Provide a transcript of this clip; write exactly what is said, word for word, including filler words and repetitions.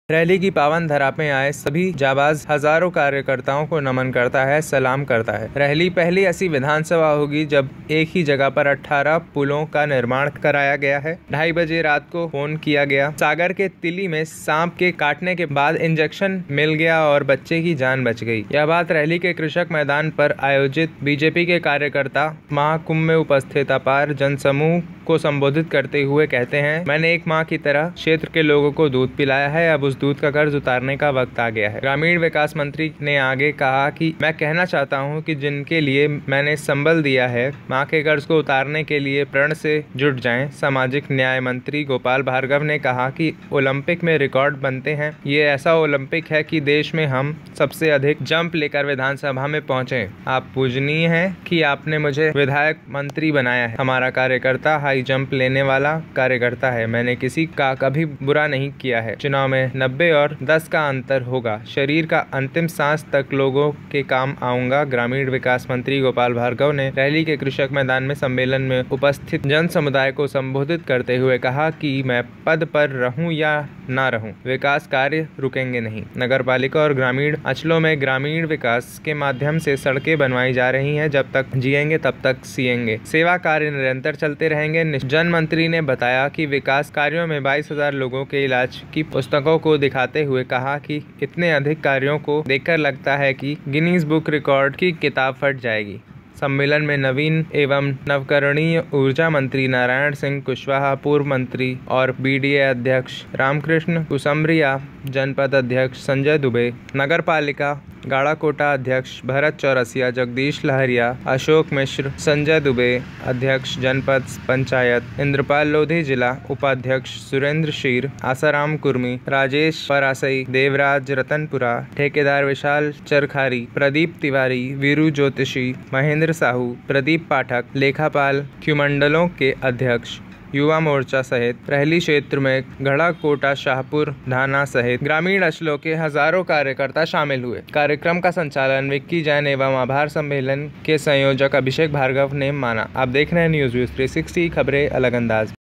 Rally की पावन धरा पे आए सभी जाबाज हजारों कार्यकर्ताओं को नमन करता है, सलाम करता है। रैली पहली ऐसी विधानसभा होगी जब एक ही जगह पर अठारह पुलों का निर्माण कराया गया है। ढाई बजे रात को फोन किया गया। सागर के तिली में सांप के काटने के बाद इंजेक्शन मिल गया और बच्चे की जान बच गई। यह बात रैली के कृषक मैदान पर आयोजित बीजेपी के कार्यकर्ता महाकुंभ में उपस्थित अपार जनसमूह को संबोधित करते हुए कहते हैं। मैंने एक माँ की तरह क्षेत्र के लोगों को दूध पिलाया है, अब उस दूध का कर्ज उतारने का वक्त आ गया है। ग्रामीण विकास मंत्री ने आगे कहा कि मैं कहना चाहता हूं कि जिनके लिए मैंने संबल दिया है, मां के कर्ज को उतारने के लिए प्रण से जुट जाएं। सामाजिक न्याय मंत्री गोपाल भार्गव ने कहा कि ओलंपिक में रिकॉर्ड बनते हैं। ये ऐसा ओलंपिक है कि देश में हम सबसे अधिक जंप लेकर विधानसभा में पहुंचे। आप पूजनीय हैं कि आपने मुझे विधायक मंत्री बनाया है। हमारा कार्यकर्ता हाई जंप लेने वाला कार्यकर्ता है। मैंने किसी का कभी बुरा नहीं किया है। चुनाव में नब्बे और दस का अंतर होगा। शरीर का अंतिम सांस तक लोगों के काम आऊंगा। ग्रामीण विकास मंत्री गोपाल भार्गव ने रैली के कृषक मैदान में सम्मेलन में उपस्थित जन समुदाय को संबोधित करते हुए कहा कि मैं पद पर रहूं या ना रहूं, विकास कार्य रुकेंगे नहीं। नगर पालिका और ग्रामीण अंचलों में ग्रामीण विकास के माध्यम से सड़कें बनवाई जा रही हैं। जब तक जिएंगे तब तक सिएंगे। सेवा कार्य निरंतर चलते रहेंगे। जन मंत्री ने बताया कि विकास कार्यों में बाईस हजार लोगों के इलाज की पुस्तकों को दिखाते हुए कहा कि इतने अधिक कार्यों को देखकर लगता है कि गिनीज बुक रिकॉर्ड की किताब फट जाएगी। सम्मेलन में नवीन एवं नवकरणीय ऊर्जा मंत्री नारायण सिंह कुशवाहा, पूर्व मंत्री और बीडीए अध्यक्ष रामकृष्ण कुसम्रिया, जनपद अध्यक्ष संजय दुबे, नगर पालिका गाड़ाकोटा अध्यक्ष भरत चौरसिया, जगदीश लहरिया, अशोक मिश्र, संजय दुबे अध्यक्ष जनपद पंचायत, इंद्रपाल लोधी जिला उपाध्यक्ष, सुरेंद्र शीर, आसाराम कुर्मी, राजेश परासई, देवराज रतनपुरा, ठेकेदार विशाल चरखारी, प्रदीप तिवारी, वीरू ज्योतिषी, महेंद्र साहू, प्रदीप पाठक, लेखापाल, क्यूमंडलों के अध्यक्ष, युवा मोर्चा सहित रैली क्षेत्र में गढ़ा कोटा, शाहपुर, धाना सहित ग्रामीण अंचलों के हजारों कार्यकर्ता शामिल हुए। कार्यक्रम का संचालन विक्की जैन एवं आभार सम्मेलन के संयोजक अभिषेक भार्गव ने माना। आप देख रहे हैं न्यूज व्यूज थ्री सिक्सटी, खबरें अलग अंदाज में।